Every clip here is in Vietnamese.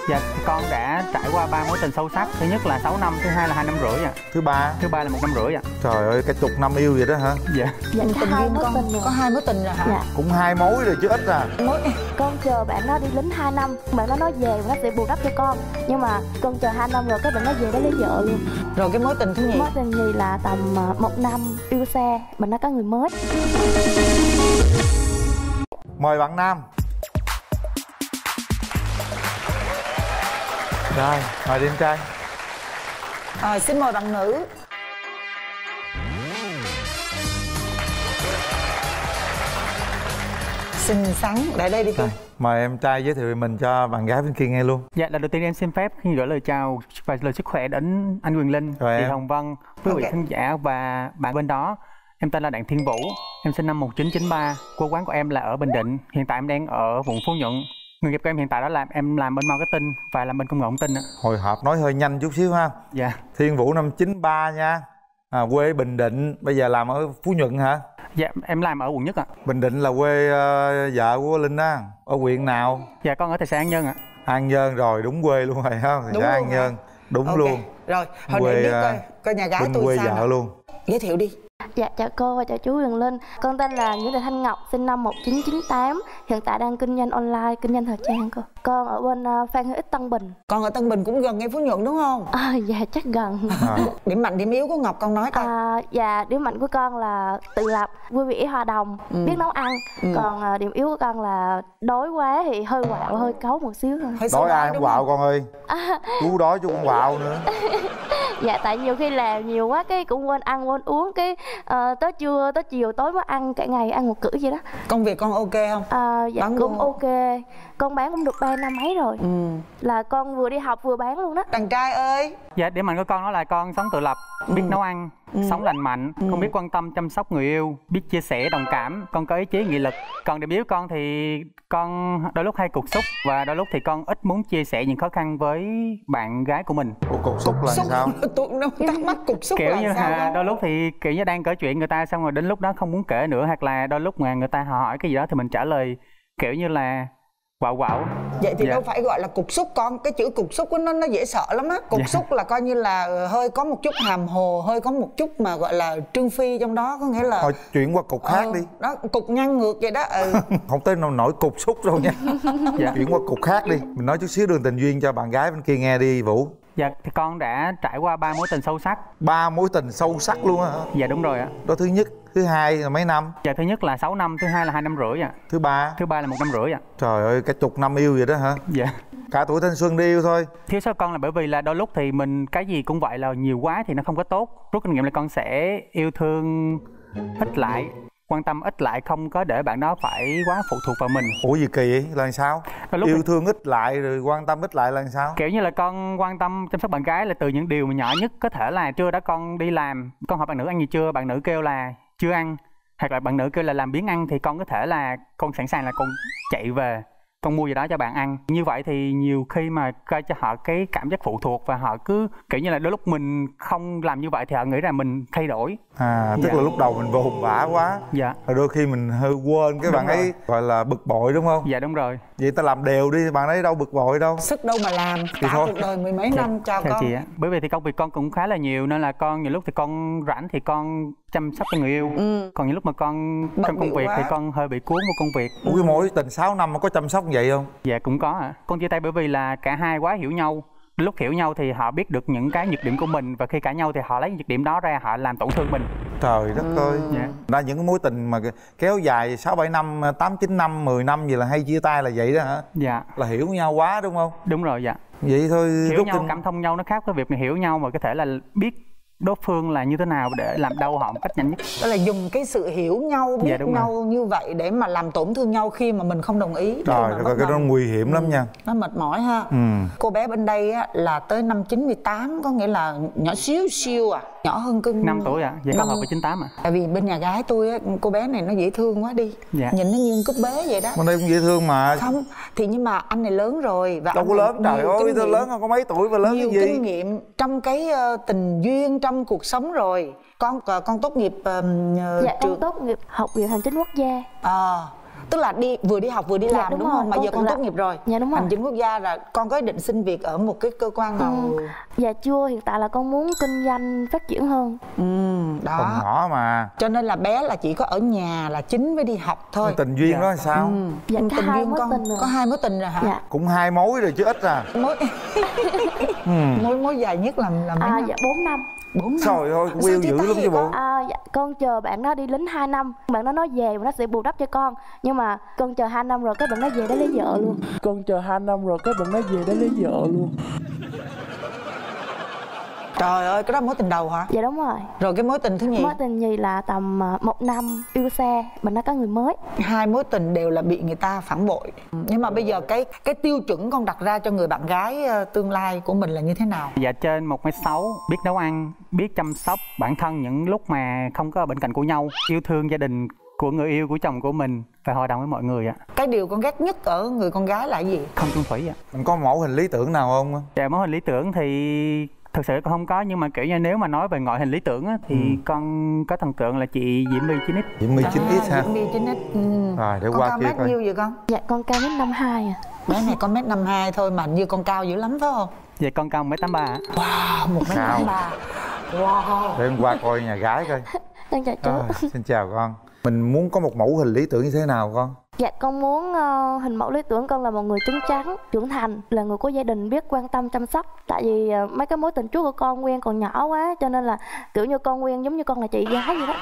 Dạ, con đã trải qua 3 mối tình sâu sắc. Thứ nhất là 6 năm, thứ hai là 2 năm rưỡi ạ. Thứ ba là 1 năm rưỡi ạ. Trời ơi, cả chục năm yêu vậy đó hả? Dạ. Dạ, tình duyên con có 2 mối tình rồi hả? Dạ. Cũng 2 mối rồi chứ ít à. Con chờ bạn đó đi lính 2 năm, bạn đó nói về và nó sẽ bù đắp cho con. Nhưng mà con chờ 2 năm rồi cái bạn nó về đó lấy vợ luôn. Rồi cái mối tình thứ nhì? Mối tình nhì là tầm 1 năm yêu xa, mình đã có người mới. Mời bạn nam. Rồi, mời đi em trai. Xin mời bạn nữ. Xinh xắn, lại đây đi cô. Mời em trai giới thiệu về mình cho bạn gái bên kia nghe luôn. Dạ, lần đầu tiên em xin phép khi gửi lời chào và lời sức khỏe đến anh Quyền Linh, chị Hồng Vân, quý vị khán giả và bạn bên đó. Em tên là Đặng Thiên Vũ, em sinh năm 1993, quê quán của em là ở Bình Định. Hiện tại em đang ở quận Phú Nhuận. Người nghiệp của em hiện tại đó là em làm bên marketing và làm bên công nghệ thông tin ạ. Hồi hộp nói hơi nhanh chút xíu ha. Dạ. Thiên Vũ năm 93 nha. Quê Bình Định, bây giờ làm ở Phú Nhuận hả? Dạ, em làm ở quận Nhất ạ. Bình Định là quê vợ của Linh á. Ở huyện nào? Dạ, con ở thị xã An Nhơn ạ. An Nhơn rồi, đúng quê luôn rồi ha. Thị xã An Nhơn. Đúng luôn. Rồi, hồi nãy biết coi nhà gái tôi quê sao vợ nào? luôn. Giới thiệu đi. Dạ, chào cô và chào chú Quyền Linh. Con tên là Nguyễn Thị Thanh Ngọc, sinh năm 1998. Hiện tại đang kinh doanh online, kinh doanh thời trang cô. Con ở bên Phan Huy Ích, Tân Bình. Con ở Tân Bình cũng gần ngay Phú Nhuận đúng không? Dạ, chắc gần. Điểm mạnh, điểm yếu của Ngọc con nói coi. Dạ, điểm mạnh của con là tự lập, vui vẻ, hòa đồng, biết nấu ăn. Còn điểm yếu của con là đói quá thì hơi quạo, hơi cáu một xíu thôi. Đói ai không quạo con ơi. Chú đói chú cũng quạo nữa. Dạ, tại nhiều khi làm nhiều quá cái cũng quên ăn quên uống, cái tới trưa tới chiều tối mới ăn, cả ngày ăn một cữ vậy đó. Công việc con ok không? Dạ bán cũng ok. Con bán cũng được 3 năm mấy rồi. Là con vừa đi học vừa bán luôn đó. Đàn trai ơi. Dạ, điểm mạnh của con đó là con sống tự lập, biết nấu ăn, sống lành mạnh, con biết quan tâm chăm sóc người yêu, biết chia sẻ đồng cảm, con có ý chí nghị lực. Còn điểm yếu con thì con đôi lúc hay cục súc và đôi lúc thì con ít muốn chia sẻ những khó khăn với bạn gái của mình. Ủa, cục súc là sao? Tôi cũng thắc mắc cục súc kiểu là như sao là đôi lúc thì kiểu như đang kể chuyện người ta xong rồi đến lúc đó không muốn kể nữa, hoặc là đôi lúc mà người ta hỏi cái gì đó thì mình trả lời kiểu như là quạo quạo. Vậy thì đâu phải gọi là cục súc con, cái chữ cục súc nó dễ sợ lắm á. Cục súc là coi như là hơi có một chút hàm hồ, hơi có một chút mà gọi là trương phi trong đó, có nghĩa là thôi chuyển qua cục khác đi. Đó, cục nhăn ngược vậy đó. Không tới nổi cục súc đâu nha. Chuyển qua cục khác đi. Mình nói chút xíu đường tình duyên cho bạn gái bên kia nghe đi Vũ. Dạ, thì con đã trải qua 3 mối tình sâu sắc. 3 mối tình sâu sắc luôn á hả? Dạ đúng rồi ạ. Đó thứ nhất, thứ hai là mấy năm? Dạ, thứ nhất là 6 năm, thứ hai là 2 năm rưỡi ạ. Thứ ba là 1 năm rưỡi ạ. Trời ơi, cả chục năm yêu vậy đó hả? Dạ. Cả tuổi thanh xuân đi yêu thôi. Thiếu sót con là bởi vì là đôi lúc thì mình cái gì cũng vậy là nhiều quá thì nó không có tốt. Rút kinh nghiệm là con sẽ yêu thương ít lại, quan tâm ít lại, không có để bạn đó phải quá phụ thuộc vào mình. Ủa gì kỳ vậy? Là sao? Yêu thương ít lại rồi quan tâm ít lại là sao? Kiểu như là con quan tâm chăm sóc bạn gái là từ những điều mà nhỏ nhất. Có thể là trưa đó con đi làm, con hỏi bạn nữ ăn gì chưa, bạn nữ kêu là chưa ăn, hoặc là bạn nữ kêu là làm biếng ăn, thì con có thể là con sẵn sàng là con chạy về con mua gì đó cho bạn ăn. Như vậy thì nhiều khi mà gây cho họ cái cảm giác phụ thuộc, và họ cứ kiểu như là đôi lúc mình không làm như vậy thì họ nghĩ là mình thay đổi. Tức là lúc đầu mình vồn vã quá. Dạ. Rồi đôi khi mình hơi quên cái bạn ấy gọi là bực bội đúng không? Dạ đúng rồi. Vậy ta làm đều đi, bạn ấy đâu bực bội đâu. Sức đâu mà làm, cả cuộc đời mười mấy năm cho con. Chị ạ. Bởi vì thì công việc con cũng khá là nhiều nên là con nhiều lúc thì con rảnh thì con chăm sóc cho người yêu. Còn những lúc mà con trong công việc thì con hơi bị cuốn vào công việc. Ủa cái mối tình 6 năm mà có chăm sóc vậy không? Dạ cũng có ạ. Con chia tay bởi vì là cả hai quá hiểu nhau. Lúc hiểu nhau thì họ biết được những cái nhược điểm của mình, và khi cãi nhau thì họ lấy nhược điểm đó ra họ làm tổn thương mình. Trời đất ơi. Ra những cái mối tình mà kéo dài 6-7 năm, 8-9 năm, 10 năm gì là hay chia tay là vậy đó hả? Dạ. Là hiểu nhau quá đúng không? Đúng rồi, dạ. Vậy thôi. Hiểu nhau, cảm thông nhau nó khác với việc mình hiểu nhau mà có thể là biết đối phương là như thế nào để làm đau họ một cách nhanh nhất. Đó là dùng cái sự hiểu nhau, biết nhau như vậy để mà làm tổn thương nhau khi mà mình không đồng ý. Trời, cái đó nguy hiểm lắm nha. Nó mệt mỏi ha. Cô bé bên đây á, là tới năm 98, có nghĩa là nhỏ xíu xíu à, nhỏ hơn cưng 5 tuổi ạ. Vậy con hợp với 98 ạ. Tại vì bên nhà gái tôi á, cô bé này nó dễ thương quá đi. Nhìn nó như cúp bế vậy đó. Bên đây cũng dễ thương mà. Không, thì nhưng mà anh này lớn rồi và đâu có lớn, trời ơi, tôi lớn hơn có mấy tuổi và lớn nhiều cái gì. Kinh nghiệm trong cái tình duyên, trong cuộc sống rồi. Con tốt nghiệp dạ, con tốt nghiệp Học viện Hành chính Quốc gia. Tức là vừa đi học vừa đi làm đúng không? Mà giờ con tốt nghiệp rồi. Dạ đúng rồi. Hành chính quốc gia là con có ý định xin việc ở một cái cơ quan nào? Dạ chưa, hiện tại là con muốn kinh doanh phát triển hơn. Đó. Còn nhỏ mà. Cho nên là bé là chỉ có ở nhà là chính với đi học thôi. Tình duyên đó là sao? Dạ có Tình 2 duyên mối con tình rồi. có 2 mối tình rồi hả? Dạ. Cũng 2 mối rồi chứ ít à. Mối dài nhất là mấy năm? Dạ 4 năm. 4 năm. Trời ơi, yêu dữ lắm chứ bộ. Dạ, con chờ bạn đó đi lính 2 năm. Bạn đó nói về và nó sẽ bù đắp cho con. Nhưng mà con chờ 2 năm rồi cái bạn đó về để lấy vợ luôn. Con chờ 2 năm rồi cái bạn đó về để lấy vợ luôn. Trời ơi, cái đó mối tình đầu hả? Dạ đúng rồi. Rồi cái mối tình thứ nhì? Mối tình nhì là tầm 1 năm yêu xa, bạn đã có người mới. 2 mối tình đều là bị người ta phản bội. Nhưng mà bây giờ cái tiêu chuẩn con đặt ra cho người bạn gái tương lai của mình là như thế nào? Dạ trên 1m6, biết nấu ăn, biết chăm sóc bản thân những lúc mà không có ở bên cạnh của nhau, yêu thương gia đình của người yêu, của chồng của mình và hòa đồng với mọi người ạ. Cái điều con ghét nhất ở người con gái là gì? Không chung thủy ạ. Mình có mẫu hình lý tưởng nào không? Dạ mẫu hình lý tưởng thì thực sự con không có, nhưng mà kiểu như nếu mà nói về ngoại hình lý tưởng á, thì con có thần tượng là chị Diễm My 9X. Diễm My 9X ha. Diễm My 9X. Rồi để con qua cao kia mét coi. nhiêu vậy con? Dạ con cao mét 52 à. Bé này con mét 52 thôi mà như con cao dữ lắm phải không? Dạ con cao 1m83 ạ. Wow, 1m83. Wow. Để em qua coi nhà gái coi. Con chào chú. Xin chào con. Mình muốn có một mẫu hình lý tưởng như thế nào con? Dạ con muốn hình mẫu lý tưởng con là một người chín chắn, trưởng thành, là người có gia đình, biết quan tâm chăm sóc. Tại vì mấy cái mối tình trước của con quen còn nhỏ quá, cho nên là kiểu như con quen giống như con là chị gái vậy đó.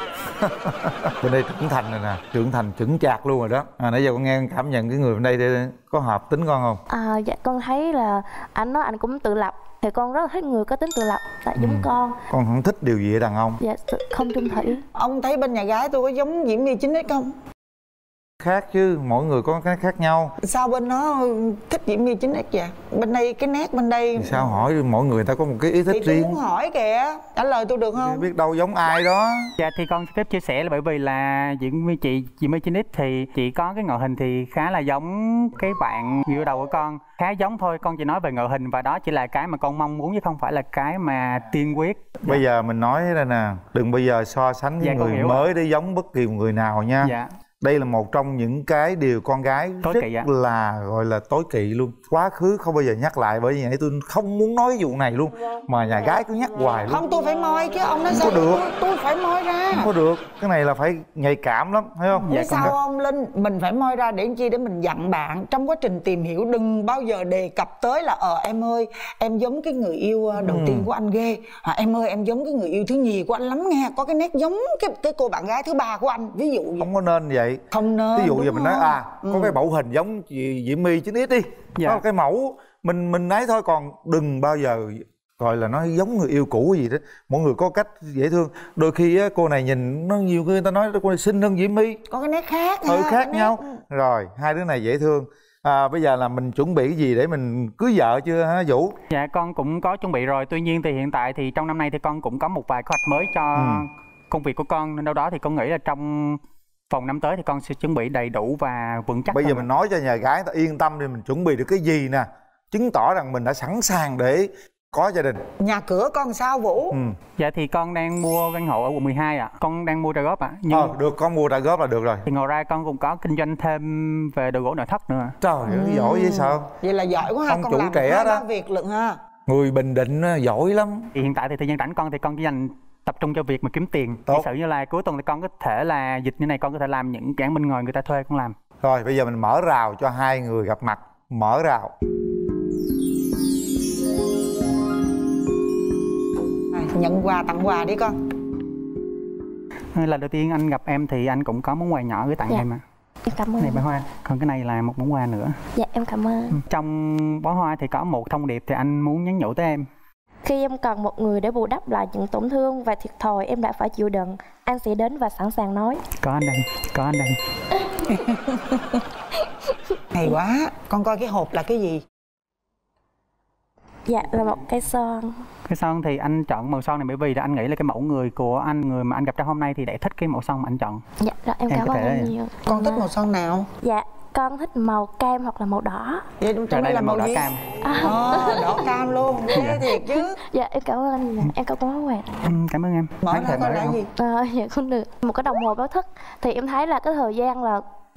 Bên đây trưởng thành rồi nè, trưởng thành chững chạc luôn rồi đó. Nãy giờ con nghe cảm nhận cái người bên đây thì có hợp tính con không? Dạ con thấy là anh nói anh cũng tự lập, thì con rất là thích người có tính tự lập, tại giống con. Con không thích điều gì ở đàn ông? Dạ không chung thủy. Ông thấy bên nhà gái tôi có giống Diễm My 9X không? Khác chứ, mỗi người có cái khác nhau. Sao bên nó thích Diễm My 9X vậy? Bên đây cái nét bên đây Thì sao hỏi, mỗi người ta có một cái ý thích thì tôi riêng. muốn hỏi kìa, trả lời tôi được không? Biết đâu giống ai đó. Dạ thì con xin phép chia sẻ là bởi vì là Diễm My 9X thì chị có cái ngoại hình thì khá là giống cái bạn yêu đầu của con, khá giống thôi. Con chỉ nói về ngoại hình và đó chỉ là cái mà con mong muốn chứ không phải là cái mà tiên quyết. Bây giờ mình nói đây nè, đừng bây giờ so sánh với Dạ, con người hiểu mới để giống bất kỳ người nào nha. Dạ. Đây là một trong những cái điều con gái Tối rất kỵ ạ. là gọi là tối kỵ luôn. Quá khứ không bao giờ nhắc lại, bởi vì nãy tôi không muốn nói vụ này luôn mà nhà gái cứ nhắc hoài luôn. Không, tôi phải moi chứ, ông nói Không sao có được. tôi phải moi ra. Không có được, cái này là phải nhạy cảm lắm, thấy không? Biết sao không Linh, mình phải moi ra để chi, để mình dặn bạn trong quá trình tìm hiểu đừng bao giờ đề cập tới là em ơi em giống cái người yêu đầu tiên của anh ghê, em ơi em giống cái người yêu thứ nhì của anh lắm nghe, có cái nét giống cái cô bạn gái thứ ba của anh, ví dụ vậy. Không có nên vậy. Không nên. Ví dụ giờ đúng mình nói không? có cái mẫu hình giống chị Diễm My 9X đi. Dạ. Có cái mẫu mình ấy thôi, còn đừng bao giờ gọi là nó giống người yêu cũ gì đó. Mỗi người có cách dễ thương. Đôi khi á, cô này nhìn nó nhiều khi người ta nói cô này xinh hơn Diễm My. Có cái nét khác Khác nhau. Rồi hai đứa này dễ thương. Bây giờ là mình chuẩn bị gì để mình cưới vợ chưa hả Vũ? Dạ con cũng có chuẩn bị rồi, tuy nhiên thì hiện tại thì trong năm nay thì con cũng có một vài kế hoạch mới cho công việc của con, nên đâu đó thì con nghĩ là trong vòng năm tới thì con sẽ chuẩn bị đầy đủ và vững chắc. Bây giờ hơn. mình nói cho nhà gái ta yên tâm đi, mình chuẩn bị được cái gì nè, chứng tỏ rằng mình đã sẵn sàng để có gia đình. Nhà cửa con sao Vũ? Dạ thì con đang mua căn hộ ở quận 12 ạ. Con đang mua trả góp ạ. Được, con mua trả góp là được rồi. Thì ngoài ra con cũng có kinh doanh thêm về đồ gỗ nội thất nữa. Trời ơi, giỏi vậy sao? Vậy là giỏi quá ha, Ông con chủ làm trẻ hai đó. ba việc lận ha. Người Bình Định giỏi lắm. Thì hiện tại thì thời gian rảnh con thì con chỉ dành tập trung cho việc mà kiếm tiền. Tốt. Giả sử như là cuối tuần thì con có thể là dịch như này, con có thể làm những cái bên ngoài người ta thuê con làm. Rồi bây giờ mình mở rào cho hai người gặp mặt. Mở rào. Nhận quà tặng quà đi con. Lần đầu tiên anh gặp em thì anh cũng có món quà nhỏ gửi tặng Dạ. em ạ. Em cảm Cái này ơn. bó hoa, còn cái này là một món quà nữa. Dạ em cảm ơn. Trong bó hoa thì có một thông điệp thì anh muốn nhắn nhủ tới em. Khi em cần một người để bù đắp lại những tổn thương và thiệt thòi em đã phải chịu đựng, anh sẽ đến và sẵn sàng nói. Có anh đây, có anh đây. Hay quá. Con coi cái hộp là cái gì? Dạ là một cây son. Cái son thì anh chọn màu son này bởi vì là anh nghĩ là cái mẫu người của anh, người mà anh gặp trong hôm nay thì để thích cái màu son mà anh chọn. Dạ rồi em Em cảm có ơn thể- anh nhiều. Con thích màu son nào? Dạ con thích màu cam hoặc là màu đỏ. Vậy trong Đây đây là màu màu đỏ gì? cam. Đỏ cam luôn. Ghê thiệt chứ. Dạ em cảm ơn anh nhiều. Em có món quà. Cảm ơn em. Mở Anh ra thể coi mở là không? gì? Dạ không được. Một cái đồng hồ báo thức thì em thấy là cái thời gian là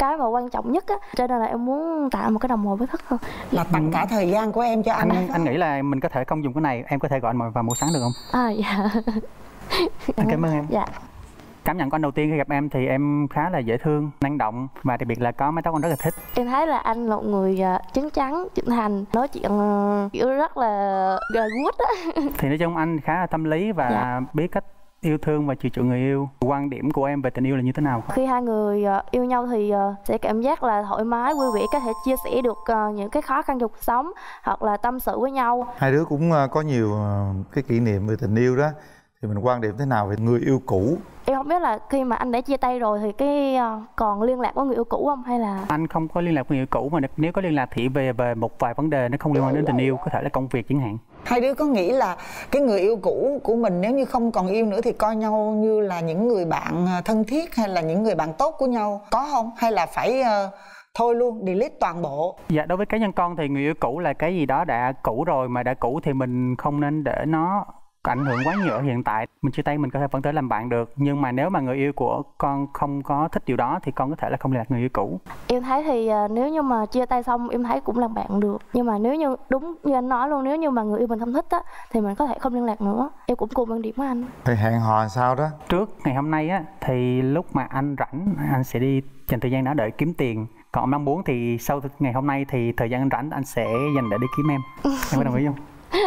cái mà quan trọng nhất á, cho nên là em muốn tạo một cái đồng hồ báo thức thôi. Là tặng cả thời gian của em cho anh. Anh nghĩ là mình có thể không dùng cái này, em có thể gọi anh vào buổi sáng được không? Dạ. Anh cảm ơn em. Dạ. Cảm nhận của anh đầu tiên khi gặp em thì em khá là dễ thương, năng động và đặc biệt là có mái tóc anh rất là thích. Em thấy là anh là một người chín chắn, trưởng thành, nói chuyện kiểu rất là good á. Thì nói chung anh khá là tâm lý và biết cách yêu thương và chiều chuộng người yêu. Quan điểm của em về tình yêu là như thế nào? Khi hai người yêu nhau thì sẽ cảm giác là thoải mái, vui vẻ, có thể chia sẻ được những cái khó khăn trong cuộc sống hoặc là tâm sự với nhau. Hai đứa cũng có nhiều cái kỷ niệm về tình yêu đó, thì mình quan điểm thế nào về người yêu cũ? Em không biết là khi mà anh đã chia tay rồi thì cái còn liên lạc với người yêu cũ không, hay là anh không có liên lạc với người yêu cũ, mà nếu có liên lạc thì về một vài vấn đề nó không liên quan đến tình yêu, có thể là công việc chẳng hạn. Hai đứa có nghĩ là cái người yêu cũ của mình nếu như không còn yêu nữa thì coi nhau như là những người bạn thân thiết hay là những người bạn tốt của nhau, có không? Hay là phải thôi luôn, delete toàn bộ? Dạ, đối với cá nhân con thì người yêu cũ là cái gì đó đã cũ rồi, mà đã cũ thì mình không nên để nó ảnh hưởng quá nhiều ở hiện tại. Mình chia tay mình có thể vẫn tới làm bạn được, nhưng mà nếu mà người yêu của con không có thích điều đó thì con có thể là không liên lạc người yêu cũ. em thấy thì nếu như mà chia tay xong em thấy cũng làm bạn được, nhưng mà nếu như đúng như anh nói luôn, nếu như mà người yêu mình không thích á thì mình có thể không liên lạc nữa. Em cũng cùng quan điểm với anh. Thì hẹn hò sao đó? Trước ngày hôm nay á thì lúc mà anh rảnh anh sẽ đi dành thời gian đó để kiếm tiền. Còn mong muốn thì sau ngày hôm nay thì thời gian anh rảnh anh sẽ dành để đi kiếm em. Em có đồng ý không?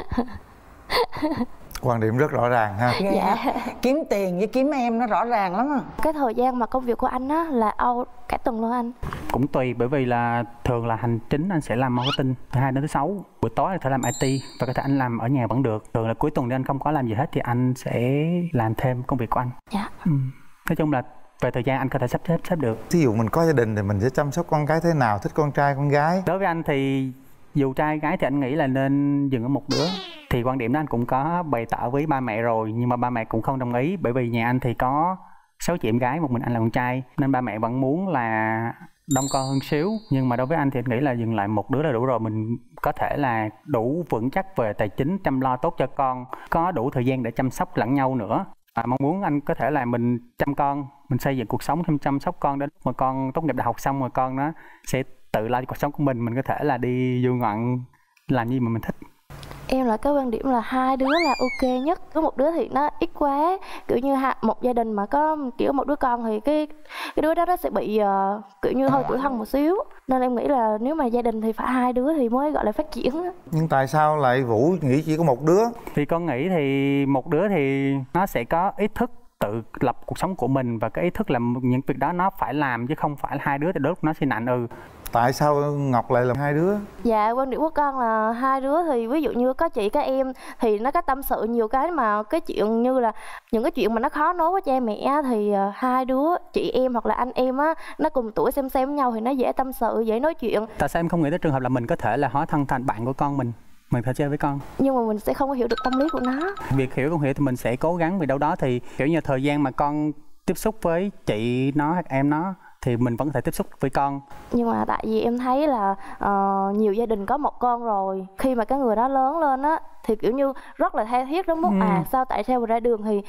Quan điểm rất rõ ràng ha. Dạ. Kiếm tiền với kiếm em nó rõ ràng lắm à. Cái thời gian mà công việc của anh á là cả tuần luôn anh? Cũng tùy, bởi vì là thường là hành chính anh sẽ làm marketing từ 2 đến thứ 6, buổi tối anh sẽ làm IT và có thể anh làm ở nhà vẫn được. Thường là cuối tuần thì anh không có làm gì hết thì anh sẽ làm thêm công việc của anh. Dạ. Nói chung là về thời gian anh có thể sắp xếp được. Ví dụ mình có gia đình thì mình sẽ chăm sóc con cái thế nào, thích con trai con gái? Đối với anh thì dù trai gái thì anh nghĩ là nên dừng ở một đứa. Thì quan điểm đó anh cũng có bày tỏ với ba mẹ rồi, nhưng mà ba mẹ cũng không đồng ý, bởi vì nhà anh thì có 6 chị em gái, một mình anh là con trai, nên ba mẹ vẫn muốn là đông con hơn xíu. Nhưng mà đối với anh thì anh nghĩ là dừng lại một đứa là đủ rồi. Mình có thể là đủ vững chắc về tài chính, chăm lo tốt cho con, có đủ thời gian để chăm sóc lẫn nhau nữa. Mong muốn anh có thể là mình chăm con, mình xây dựng cuộc sống, chăm sóc con đến lúc mà con tốt nghiệp đại học xong rồi con nó sẽ tự lo cho cuộc sống của mình có thể là đi du ngoạn, làm gì mà mình thích. Em là cái quan điểm là hai đứa là ok nhất. Có một đứa thì nó ít quá, kiểu như một gia đình mà có kiểu một đứa con thì cái đứa đó nó sẽ bị kiểu như hơi tủi thân một xíu. Nên em nghĩ là nếu mà gia đình thì phải hai đứa thì mới gọi là phát triển. Nhưng tại sao lại Vũ nghĩ chỉ có một đứa? Vì con nghĩ thì một đứa thì nó sẽ có ý thức tự lập cuộc sống của mình, và cái ý thức là những việc đó nó phải làm chứ không phải hai đứa thì đôi lúc nó sẽ nạnh. Tại sao Ngọc lại là hai đứa? Dạ, quan điểm của con là hai đứa thì ví dụ như có chị có em thì nó có tâm sự nhiều cái, mà cái chuyện như là những cái chuyện mà nó khó nói với cha mẹ thì hai đứa chị em hoặc là anh em á, nó cùng tuổi xem với nhau thì nó dễ tâm sự, dễ nói chuyện. Tại sao em không nghĩ tới trường hợp là mình có thể là hóa thân thành bạn của con mình phải chơi với con? Nhưng mà mình sẽ không có hiểu được tâm lý của nó. Việc hiểu không hiểu thì mình sẽ cố gắng, vì đâu đó thì kiểu như thời gian mà con tiếp xúc với chị nó hoặc em nó thì mình vẫn có thể tiếp xúc với con. Nhưng mà tại vì em thấy là nhiều gia đình có một con rồi, khi mà cái người đó lớn lên á thì kiểu như rất là tha thiết đến mức sao tại sao ra đường thì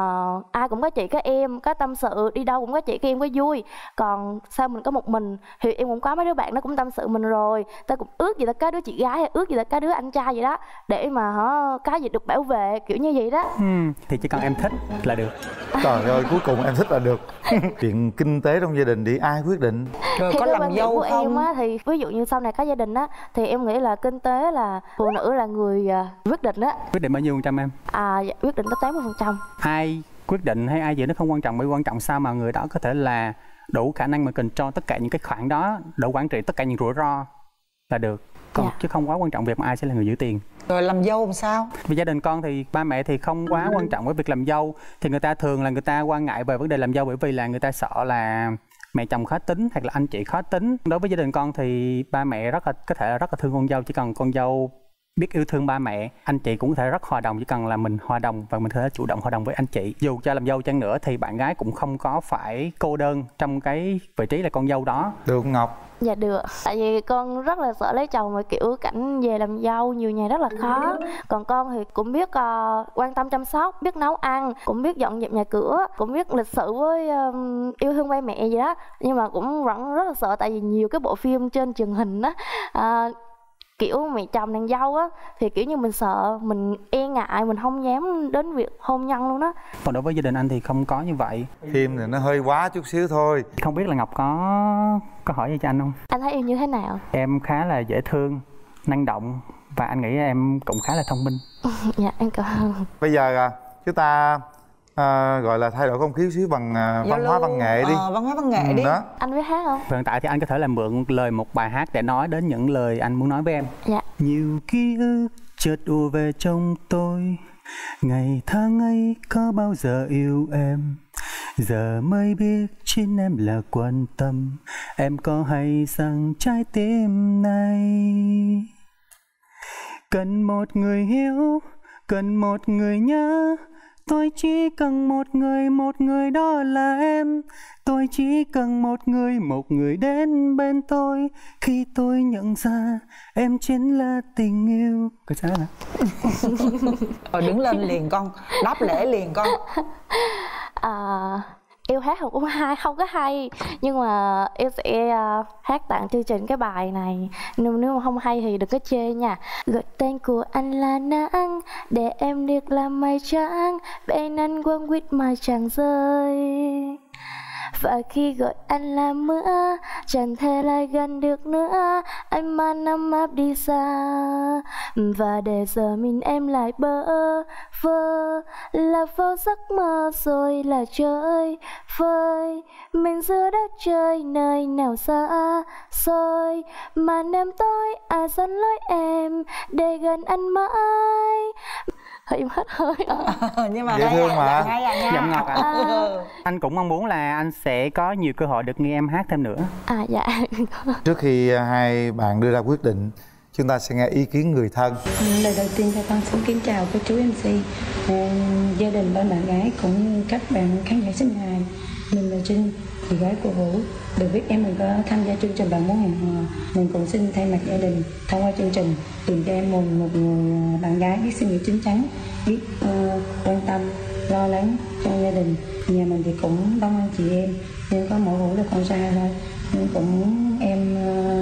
ai cũng có chị có em, có tâm sự, đi đâu cũng có chị có em, có vui. Còn sao mình có một mình thì em cũng có mấy đứa bạn nó cũng tâm sự mình rồi, ta cũng ước gì là có đứa chị gái, ước gì là có đứa anh trai vậy đó, để mà cái gì được bảo vệ kiểu như vậy đó. Thì chỉ cần em thích là được. Trời ơi, cuối cùng em thích là được. Chuyện kinh tế trong gia đình thì ai quyết định? Rồi có làm dâu của không? Em á, thì ví dụ như sau này có gia đình á thì em nghĩ là kinh tế là phụ nữ là người quyết định á. Quyết định bao nhiêu phần trăm em? Dạ, quyết định tới 80%. Ai quyết định hay ai gì nó không quan trọng, bởi quan trọng sao mà người đó có thể là đủ khả năng mà control tất cả những cái khoản đó, đủ quản trị tất cả những rủi ro là được. Còn chứ không quá quan trọng việc mà ai sẽ là người giữ tiền. Rồi làm dâu làm sao? Vì gia đình con thì ba mẹ thì không quá quan trọng với việc làm dâu, thì người ta thường là người ta quan ngại về vấn đề làm dâu, bởi vì là người ta sợ là mẹ chồng khó tính hoặc là anh chị khó tính. Đối với gia đình con thì ba mẹ có thể rất là thương con dâu, chỉ cần con dâu biết yêu thương ba mẹ, anh chị cũng có thể rất hòa đồng, chỉ cần là mình hòa đồng và mình có thể chủ động hòa đồng với anh chị. Dù cho làm dâu chăng nữa thì bạn gái cũng không có phải cô đơn trong cái vị trí là con dâu đó. Được Ngọc, Dạ được. Tại vì con rất là sợ lấy chồng mà kiểu cảnh về làm dâu nhiều nhà rất là khó. Còn con thì cũng biết quan tâm chăm sóc, biết nấu ăn, cũng biết dọn dẹp nhà cửa, cũng biết lịch sự với yêu thương ba mẹ gì đó. Nhưng mà cũng vẫn rất là sợ tại vì nhiều cái bộ phim trên truyền hình á, kiểu mẹ chồng nàng dâu á, thì kiểu như mình sợ, mình e ngại, mình không dám đến việc hôn nhân luôn đó. Còn đối với gia đình anh thì không có như vậy. Phim thì nó hơi quá chút xíu thôi. Không biết là Ngọc có hỏi gì cho anh không? Anh thấy yêu như thế nào? Em khá là dễ thương, năng động và anh nghĩ em cũng khá là thông minh. Dạ em cảm ơn. Bây giờ chúng ta gọi là thay đổi không khí xíu bằng văn hóa văn nghệ đi. Văn hóa văn nghệ đi. Đó. Anh biết hát không? Hiện tại thì anh có thể là mượn lời một bài hát để nói đến những lời anh muốn nói với em. Dạ. Nhiều ký ức chợt ùa về trong tôi, ngày tháng ấy có bao giờ yêu em, giờ mới biết chính em là quan tâm. Em có hay rằng trái tim này cần một người hiểu, cần một người nhớ. Tôi chỉ cần một người đó là em. Tôi chỉ cần một người đến bên tôi. Khi tôi nhận ra em chính là tình yêu. Có sao hả? Rồi đứng lên liền con, đáp lễ liền con. Yêu hát cũng không có hay, nhưng mà em sẽ hát tặng chương trình cái bài này. Nếu mà không hay thì đừng có chê nha. Gọi tên của anh là nắng, để em được làm mây trắng, bên anh quăng quýt mà chẳng rơi. Và khi gọi anh là mưa, chẳng thể lại gần được nữa, anh mang nắm áp đi xa. Và để giờ mình em lại bơ vơ, là vào giấc mơ rồi là chơi vơi. Mình giữa đất trời nơi nào xa xôi, mà em tối ai dẫn lối em để gần anh mãi. Em hết hơi nhưng mà dễ thương mà. Giọng ngọt à. Anh cũng mong muốn là anh sẽ có nhiều cơ hội được nghe em hát thêm nữa. Dạ. Trước khi hai bạn đưa ra quyết định, chúng ta sẽ nghe ý kiến người thân. Lời đầu tiên cho con xin kính chào cô chú MC, gia đình bên bạn gái cũng như các bạn khán giả xinh hài. Mình là Trinh, chị gái của Vũ. Được biết em mình có tham gia chương trình Bạn Muốn Hẹn Hò. Mình cũng xin thay mặt gia đình thông qua chương trình tìm cho em một người bạn gái biết suy nghĩ chín chắn, biết quan tâm, lo lắng trong gia đình. Nhà mình thì cũng đông anh chị em, nhưng có mỗi Vũ là con trai thôi. Nhưng cũng em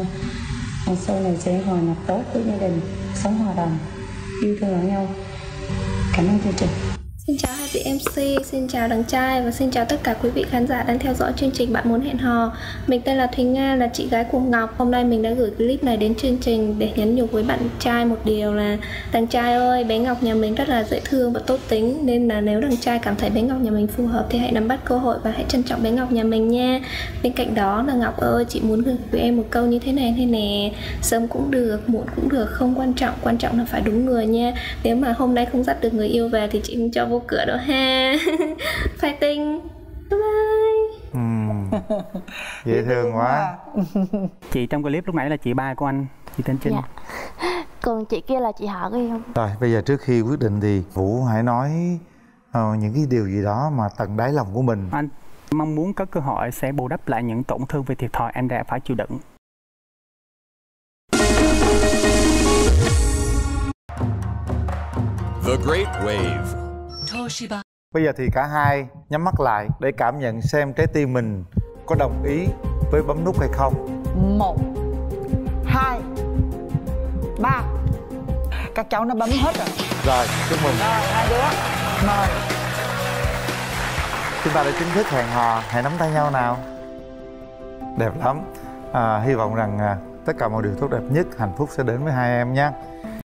sau này sẽ hòa nhập tốt với gia đình, sống hòa đồng, yêu thương lẫn nhau. Cảm ơn chương trình. Xin chào hai vị MC, xin chào đàn trai và xin chào tất cả quý vị khán giả đang theo dõi chương trình Bạn Muốn Hẹn Hò. Mình tên là Thúy Nga, là chị gái của Ngọc. Hôm nay mình đã gửi clip này đến chương trình để nhắn nhủ với bạn trai một điều là: đàn trai ơi, bé Ngọc nhà mình rất là dễ thương và tốt tính, nên là nếu đàn trai cảm thấy bé Ngọc nhà mình phù hợp thì hãy nắm bắt cơ hội và hãy trân trọng bé Ngọc nhà mình nha. Bên cạnh đó là Ngọc ơi, chị muốn gửi với em một câu như thế này nè: sớm cũng được, muộn cũng được, không quan trọng là phải đúng người nha. Nếu mà hôm nay không dắt được người yêu về thì chị không cho vô cửa đâu ha. Fighting. Bye bye. Dễ thương quá. Chị trong clip lúc nãy là chị ba của anh, chị tên Trinh. Dạ. Còn chị kia là chị họ của em. Rồi bây giờ trước khi quyết định thì Vũ hãy nói những cái điều gì đó mà tận đáy lòng của mình. Anh mong muốn có cơ hội sẽ bù đắp lại những tổn thương về thiệt thòi anh đã phải chịu đựng. The Great Wave. Bây giờ thì cả hai nhắm mắt lại để cảm nhận xem trái tim mình có đồng ý với bấm nút hay không. 1, 2, 3. Các cháu nó bấm hết rồi. Rồi, chúc mừng. Rồi, hai đứa mời. Chúng ta đã chính thức hẹn hò, hãy nắm tay nhau nào. Đẹp lắm. Hy vọng rằng tất cả mọi điều tốt đẹp nhất, hạnh phúc sẽ đến với hai em nhé.